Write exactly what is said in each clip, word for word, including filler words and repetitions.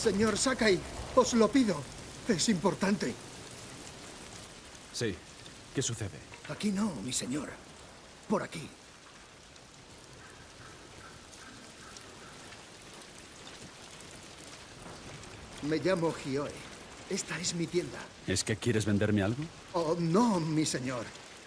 Señor Sakai, os lo pido. Es importante. Sí. ¿Qué sucede? Aquí no, mi señor. Por aquí. Me llamo Hioe. Esta es mi tienda. ¿Es que quieres venderme algo? Oh, no, mi señor.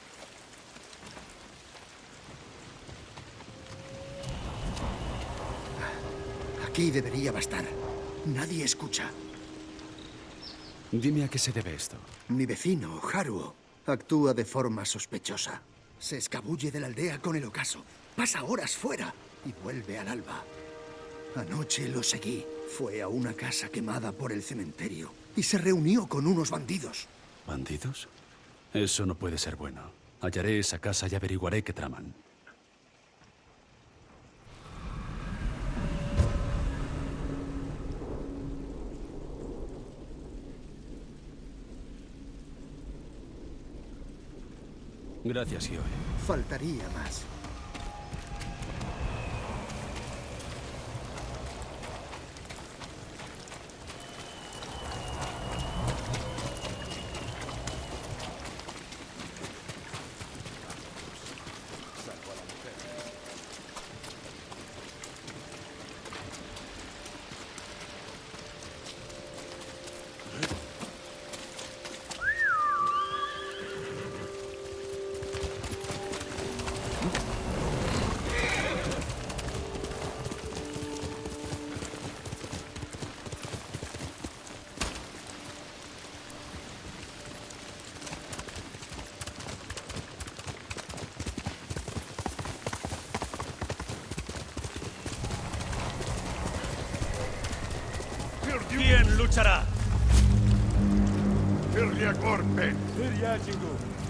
Aquí debería bastar. Nadie escucha. Dime a qué se debe esto. Mi vecino, Haruo, actúa de forma sospechosa. Se escabulle de la aldea con el ocaso. Pasa horas fuera y vuelve al alba. Anoche lo seguí. Fue a una casa quemada por el cementerio y se reunió con unos bandidos. ¿Bandidos? Eso no puede ser bueno. Hallaré esa casa y averiguaré qué traman. Gracias, Hioe. Faltaría más. ¿Quién luchará? Firlia Corpen. Firlia Jingu.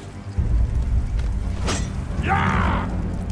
¡Ya!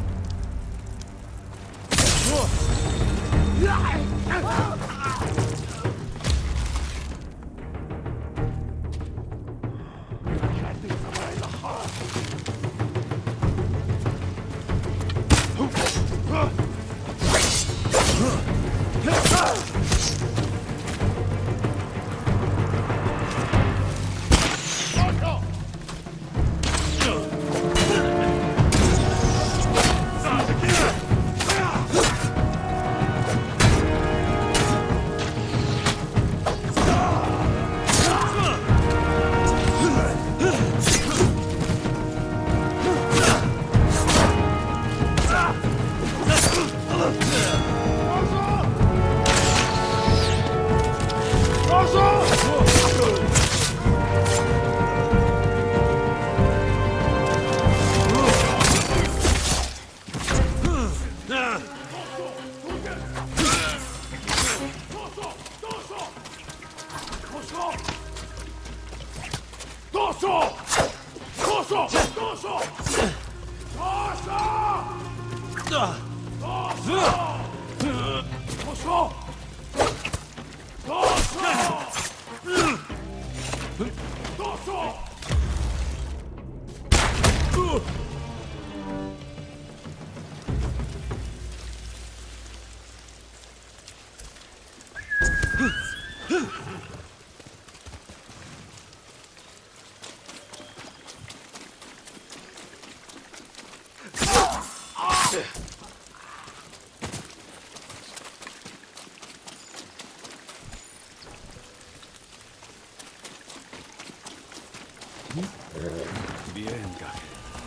Bien, Kage.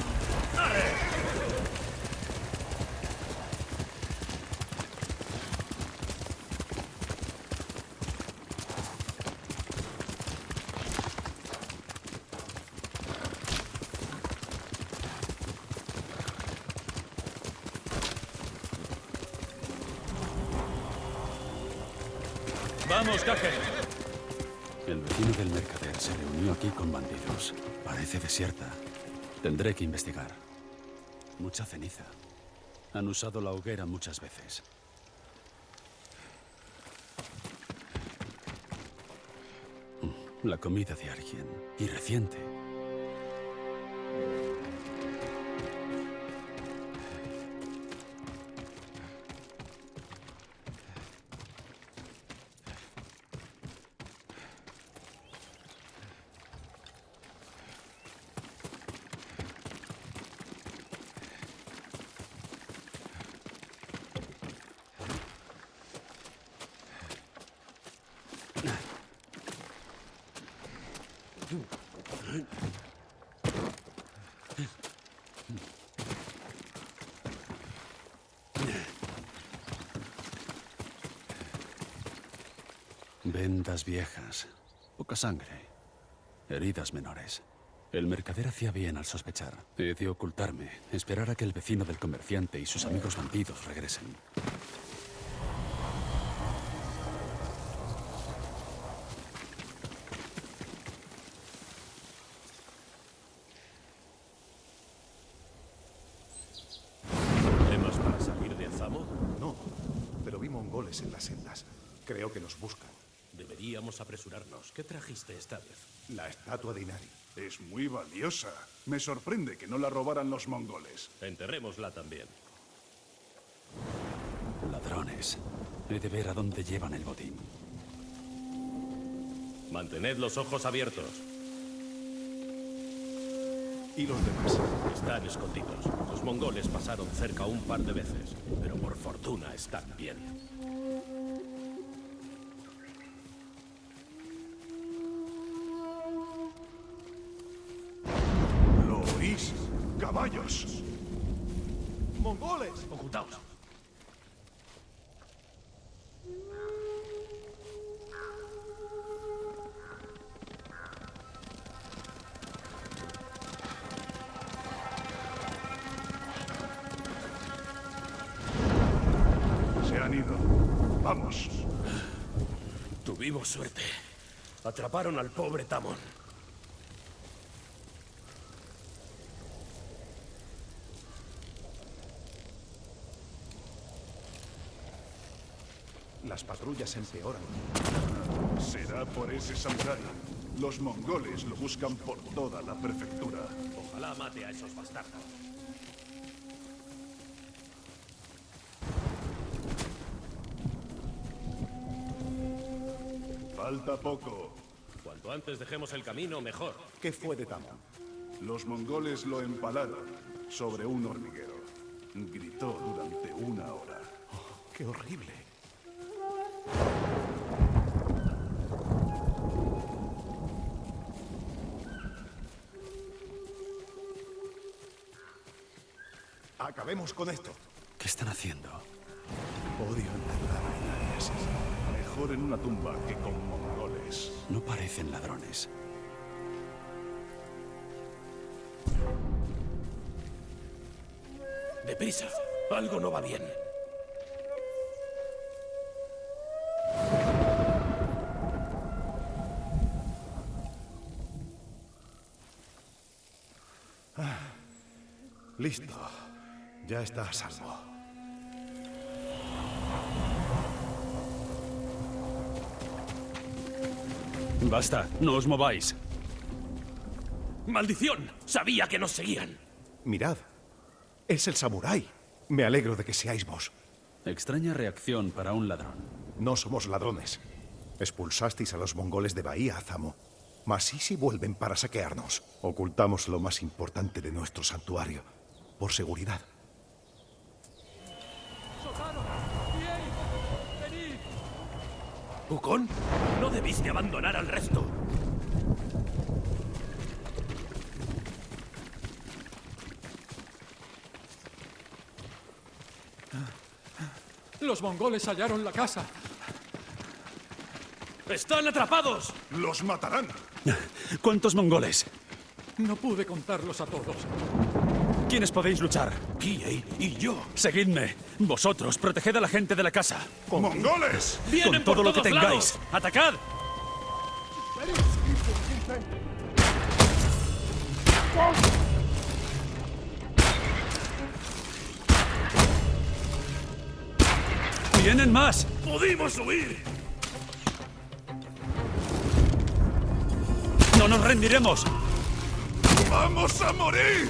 Vamos, Kage. El vecino del mercader se reunió aquí con bandidos. Parece desierta. Tendré que investigar. Mucha ceniza. Han usado la hoguera muchas veces. La comida de alguien. Y reciente. Vendas viejas, poca sangre, heridas menores. El mercader hacía bien al sospechar. He de ocultarme, esperar a que el vecino del comerciante y sus amigos bandidos regresen. ¿Temas para salir de Azamo? No, pero vi mongoles en las sendas. Creo que nos buscan. Deberíamos apresurarnos. ¿Qué trajiste esta vez? La estatua de Inari. Es muy valiosa. Me sorprende que no la robaran los mongoles. Enterrémosla también. Ladrones. He de ver a dónde llevan el botín. Mantened los ojos abiertos. ¿Y los demás? Están escondidos. Los mongoles pasaron cerca un par de veces, pero por fortuna están bien. ¿Lo oís? ¡Caballos! ¡Mongoles! ¡Ocultaos! Se han ido. Vamos. Tuvimos suerte. Atraparon al pobre Tamon. Las patrullas empeoran. Será por ese samurái. Los mongoles lo buscan por toda la prefectura. Ojalá mate a esos bastardos. Falta poco. Cuanto antes dejemos el camino, mejor. ¿Qué fue de Tamon? Los mongoles lo empalaron sobre un hormiguero. Gritó durante una hora. Oh, ¡qué horrible! Acabemos con esto. ¿Qué están haciendo? Odio enterrar a Inarias. Mejor en una tumba que con mongoles. No parecen ladrones. ¡Deprisa! Algo no va bien. Listo. Ya está a salvo. Basta, no os mováis. ¡Maldición! Sabía que nos seguían. Mirad. Es el samurái. Me alegro de que seáis vos. Extraña reacción para un ladrón. No somos ladrones. Expulsasteis a los mongoles de Bahía, Azamo. Mas ¿y si vuelven para saquearnos? Ocultamos lo más importante de nuestro santuario. Por seguridad. ¿Ukon? No debiste abandonar al resto. Los mongoles hallaron la casa. ¡Están atrapados! ¡Los matarán! ¿Cuántos mongoles? No pude contarlos a todos. ¿Quiénes podéis luchar? Kiei y yo. Seguidme. Vosotros, proteged a la gente de la casa. ¡Mongoles! ¡Vienen Con todo por lo que todos tengáis. lados! ¡Atacad! ¡Vienen más! ¡Pudimos huir! ¡No nos rendiremos! ¡Vamos a morir!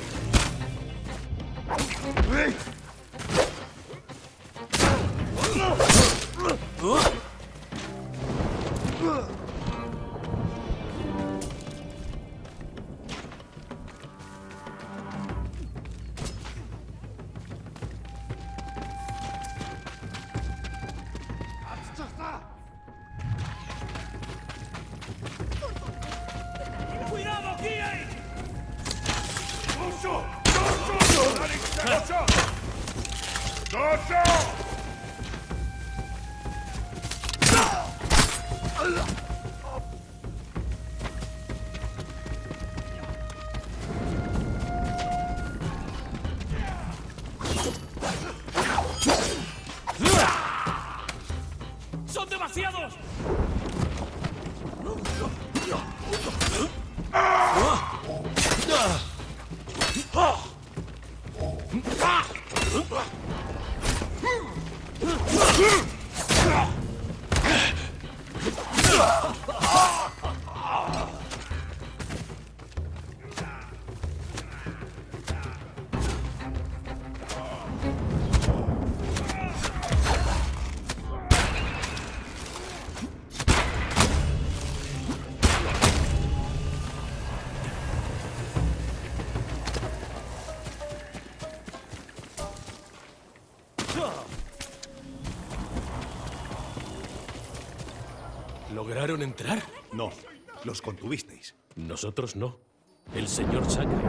¿Lograron entrar? No, los contuvisteis. Nosotros no. El señor Sakai.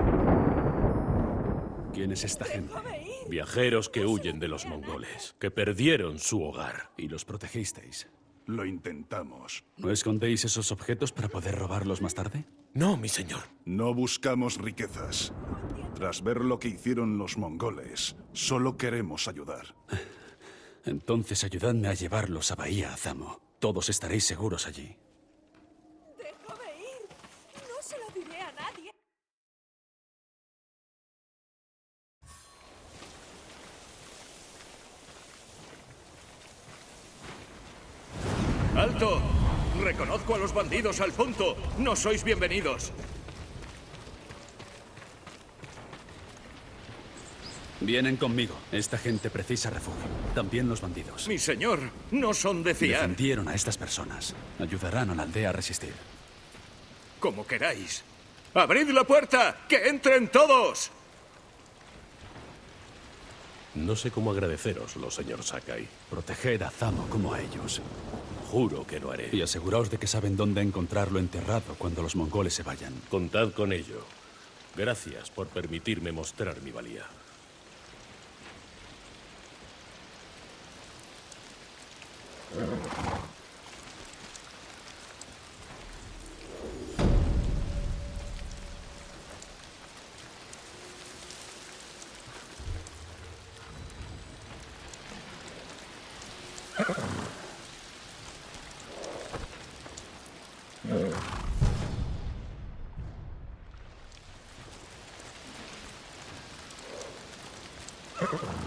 ¿Quién es esta gente? Viajeros que huyen de los mongoles, que perdieron su hogar. Y los protegisteis. Lo intentamos. ¿No escondéis esos objetos para poder robarlos más tarde? No, mi señor. No buscamos riquezas. Tras ver lo que hicieron los mongoles, solo queremos ayudar. Entonces ayudadme a llevarlos a Bahía Azamo. Todos estaréis seguros allí. Déjame ir. No se lo diré a nadie. ¡Alto! Reconozco a los bandidos al punto. No sois bienvenidos. Vienen conmigo. Esta gente precisa refugio. También los bandidos. Mi señor, no son de fiar. Defendieron a estas personas. Ayudarán a la aldea a resistir. Como queráis. ¡Abrid la puerta! ¡Que entren todos! No sé cómo agradecéroslo, señor Sakai. Proteged a Azamo como a ellos. Juro que lo haré. Y aseguraos de que saben dónde encontrarlo enterrado cuando los mongoles se vayan. Contad con ello. Gracias por permitirme mostrar mi valía. Uh.